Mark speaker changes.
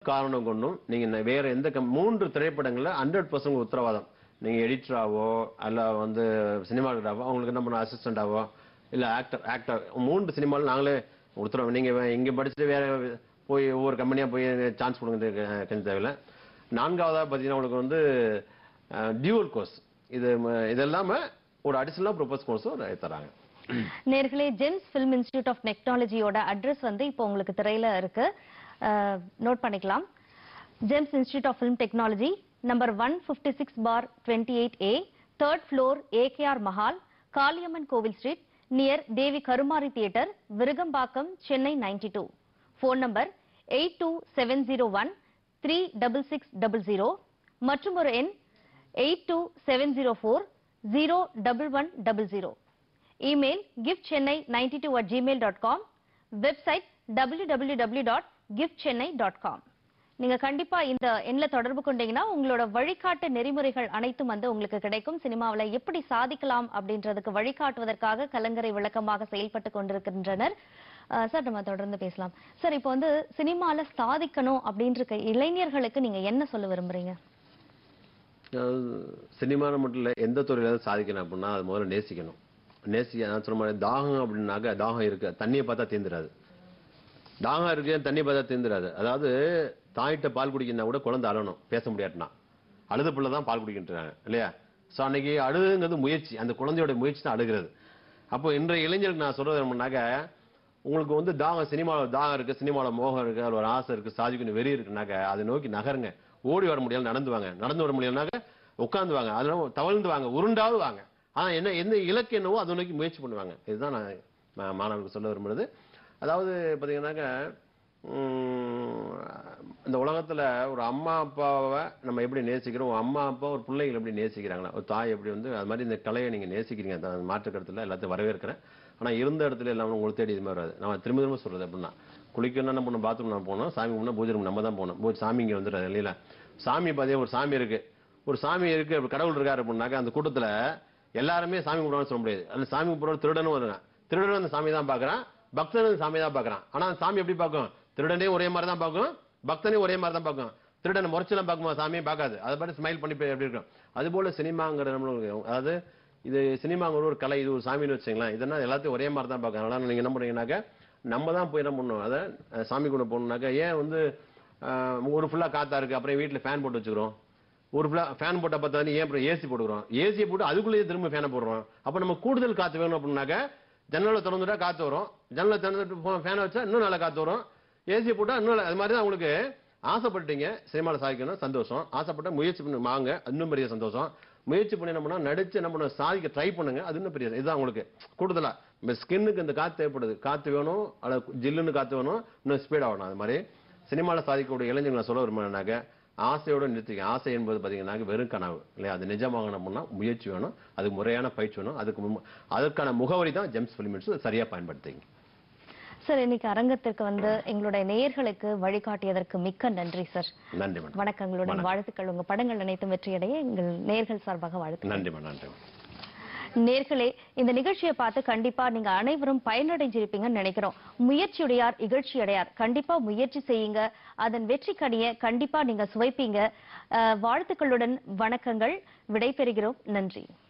Speaker 1: காரணம் கொண்டும் நீங்க வேற எந்த 3 திரைப்படங்கள்ல 100% உத்தரவாதம். நீங்க எடிட்டராவோ அல்ல வந்து சினிமாட்டோகிராஃபோ அவங்களுக்கு என்ன பண்ண அசிஸ்டண்டாவோ இல்ல ஆக்டர் 3 சினிமாவில் நாங்களே உத்தரவு. நீங்க இங்க படிச்சுட்டு வேற போய் ஒவ்வொரு கம்பெனியா போய் சான்ஸ் கொடுங்க தேவையில்லை. 4வதா பாத்தீங்கன்னா உங்களுக்கு வந்து டியூவல் கோர்ஸ் இதெல்லாம ஒரு அடிஷனலா ப்ரொபோஸ் கோர்ஸும் தராங்க.
Speaker 2: நேர்களே, ஜெம்ஸ் ஃபிலிம் இன்ஸ்டிடியூட் ஆஃப் டெக்னாலஜியோட அட்ரஸ் வந்து இப்போ உங்களுக்கு திரையில இருக்கு, நோட் பண்ணிக்கலாம். Gems institute of film technology number 156/28A, 3rd floor, AKR Mahal, Kaliamman Kovil street, near Devi Karumari theatre, Virugambakkam, Chennai 92. Phone number 8270136600 மற்றும் ஒரு எண் 8270401100. Email giftchennai92@gmail.com, website www.giftchennai.com. நீங்க கண்டிப்பா இந்த எண்ணில் தொடர்பு கொண்டீங்கன்னா உங்களோட வழிகாட்டு நெறிமுறைகள் அனைத்தும் வந்து உங்களுக்கு கிடைக்கும். சினிமாவில் எப்படி சாதிக்கலாம் அப்படின்றதுக்கு வழிகாட்டுவதற்காக கலங்கரை விளக்கமாக செயல்பட்டு கொண்டிருக்கின்றனர். சார், நம்ம தொடர்ந்து பேசலாம். சார், இப்போ வந்து சினிமால சாதிக்கணும் அப்படின்ற இளைஞர்களுக்கு நீங்க என்ன சொல்ல விரும்புறீங்க?
Speaker 1: சினிமாவில் மட்டும் இல்லை, எந்த துறையில சாதிக்கணும் அப்படின்னா அது முதல்ல நேசிக்கணும். நான் சொன்ன மாதிரி தாகம் அப்படின்னாக்க தாகம் இருக்கு, தண்ணியை பார்த்தா தீந்துராது. தாகம் இருக்கு, தண்ணி பார்த்தா தீந்துராது. அதாவது தாயிட்ட பால் குடிக்கணும்னா கூட குழந்தை அழணும், பேச முடியாட்டுனா அழுத பிள்ளை தான் பால் குடிக்கின்றாங்க இல்லையா? ஸோ அன்னைக்கு அழுகுங்கிறது முயற்சி, அந்த குழந்தையோட முயற்சி தான் அழுகிறது. அப்போ இன்றைய இளைஞருக்கு நான் சொல்றது என்னன்னாக்க, உங்களுக்கு வந்து தாகம், சினிமாவில் தாகம் இருக்கு, சினிமாவில் மோகம் இருக்கு, அதில் ஒரு ஆசை இருக்கு, சாதிக்கணும் வெறி இருக்குனாக்க அதை நோக்கி நகருங்க. ஓடி வர முடியாது, நடந்து வர முடியலனாக்க உட்காந்து வாங்க, அதெல்லாம் தவழ்ந்து வாங்க, உருண்டாவது வாங்க. ஆனா எந்த இலக்கு என்னவோ அதை நோக்கி முயற்சி பண்ணுவாங்க. இதுதான் நான் மாணவர்களுக்கு சொல்ல விரும்புறது. அதாவது பாத்தீங்கன்னாக்க, இந்த உலகத்துல ஒரு அம்மா அப்பாவை நம்ம எப்படி நேசிக்கிறோம், அம்மா அப்பா ஒரு பிள்ளைகள் எப்படி நேசிக்கிறாங்களா, ஒரு தாய் எப்படி வந்து அது மாதிரி இந்த கலையை நீங்க நேசிக்கிறீங்க. மாற்று கருத்துல எல்லாத்தையும் வரவேற்கிறேன். ஆனா இருந்த இடத்துல எல்லாம் உங்களுக்கு தேடி இது மாதிரி வராது. நம்ம திரும்ப சொல்றது அப்படின்னா, குளிக்கணும் என்ன பண்ணணும், பாத்ரூம் நான் போனோம், சாமி கும்பிடணும், பூஜை நம்ம தான் போகணும். சாமி இங்க வந்துடுறது இல்லையா? சாமி பாத்தீங்கன்னா ஒரு சாமி இருக்கு, கடவுள் இருக்காரு அப்படின்னாக்க அந்த கூட்டத்துல எல்லாருமே சாமி கும்பிடுவான்னு சொல்ல முடியாது. அந்த சாமி கும்பிடுற திருடனும் வருவான், திருடனும் அந்த சாமி தான் பாக்குறான், பக்தனும் சாமி தான் பாக்குறான். ஆனா அந்த சாமி எப்படி பார்க்கும்? திருடனே ஒரே மாதிரி தான் பார்க்கும், பக்தனே ஒரே மாதிரி தான் பார்க்கும். திருடனை முறைச்செல்லாம் பார்க்குமா? சாமியை பார்க்காது. அதை பார்த்து ஸ்மைல் பண்ணி எப்படி இருக்கும். அது போல சினிமாங்கிற நம்மளுக்கு, அதாவது இது சினிமாங்கிற ஒரு கலை, இது ஒரு சாமின்னு வச்சுங்களேன். இதெல்லாம் எல்லாத்தையும் ஒரே மாதிரி தான் பார்க்கணும். அதனால நீங்க என்ன பண்ணீங்கன்னாக்க, நம்ம தான் போய் என்ன பண்ணணும், அதை சாமி கூட போகணும்னாக்க, ஏன் வந்து ஒரு ஃபுல்லா காத்தா இருக்கு, அப்புறம் வீட்டுல ஃபேன் போட்டு வச்சுக்கிறோம், ஒரு ஃபேன் போட்ட பார்த்தா ஏன் அப்புறம் ஏசி போட்டுக்கிறோம், ஏசியை போட்டு அதுக்குள்ளேயே திரும்ப ஃபேனை போடுறோம். அப்ப நம்ம கூடுதல் காத்து வேணும் அப்படின்னாக்க ஜன்னலை திறந்துட்டா காத்து வரும், ஜன்னலை திறந்துட்டு ஃபேனை வச்சா இன்னும் நல்லா காத்து வரும், ஏசியை போட்டா இன்னும். அது மாதிரி தான் உங்களுக்கு ஆசைப்பட்டீங்க சினிமாவில் சாதிக்கணும், சந்தோஷம். ஆசைப்பட்ட முயற்சி பண்ணி வாங்க, இன்னும் பெரிய சந்தோஷம். முயற்சி பண்ணி என்ன பண்ணா, நடிச்சு என்ன பண்ண சாதிக்க ட்ரை பண்ணுங்க, அது இன்னும் பெரிய. இதுதான் உங்களுக்கு கூடுதலா இந்த ஸ்கின்னுக்கு இந்த காத்து தேவைப்படுது. காத்து வேணும், ஜில்லுன்னு காத்து வேணும், இன்னும் ஸ்பீட் ஆகணும். அது மாதிரி சினிமாவில் சாதிக்கக்கூடிய இளைஞர்களை சொல்ல விரும்பினாக்க, ஆசையோட நிறுத்திக்க. ஆசை என்பது பாத்தீங்கன்னா வெறும் கனவு இல்லையா? அது நிஜமாகணும்னா முயற்சி வேணும், அதுக்கு முறையான பயிற்சி வேணும். அதற்கான முகவரி தான் ஜெம்ஸ் ஃபிலிம் இன்ஸ்டிடியூட். சரியா பயன்படுத்திங்க
Speaker 2: சார். இன்னைக்கு அரங்கத்திற்கு வந்து எங்களுடைய நேயர்களுக்கு வழிகாட்டியதற்கு மிக்க நன்றி சார்.
Speaker 1: நன்றி மேடம்.
Speaker 2: வணக்கங்களுடன் வாழ்த்துக்கள். உங்க படங்கள் அனைத்தும் வெற்றியடைய எங்கள் நேயர்கள் சார்பாக வாழ்த்து.
Speaker 1: நன்றி மேடம். நன்றி
Speaker 2: நேர்களே, இந்த நிகழ்ச்சியை பார்த்து கண்டிப்பா நீங்க அனைவரும் பயனடைஞ்சிருப்பீங்கன்னு நினைக்கிறோம். முயற்சியுடையார் இகழ்ச்சி அடையார். கண்டிப்பா முயற்சி செய்யுங்க, அதன் வெற்றி கனியை கண்டிப்பா நீங்க சுவைப்பீங்க. வாழ்த்துக்களுடன் வணக்கங்கள். விடைபெறுகிறோம். நன்றி.